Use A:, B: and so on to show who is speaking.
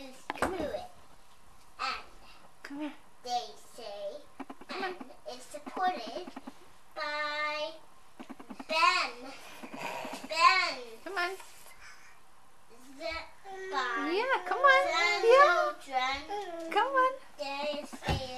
A: is good. And
B: Come here.
A: they say, and it's supported by Ben.
B: Come on.
A: By
B: Yeah, come on.
A: the
B: Yeah.
A: children.
B: Come on.
A: They say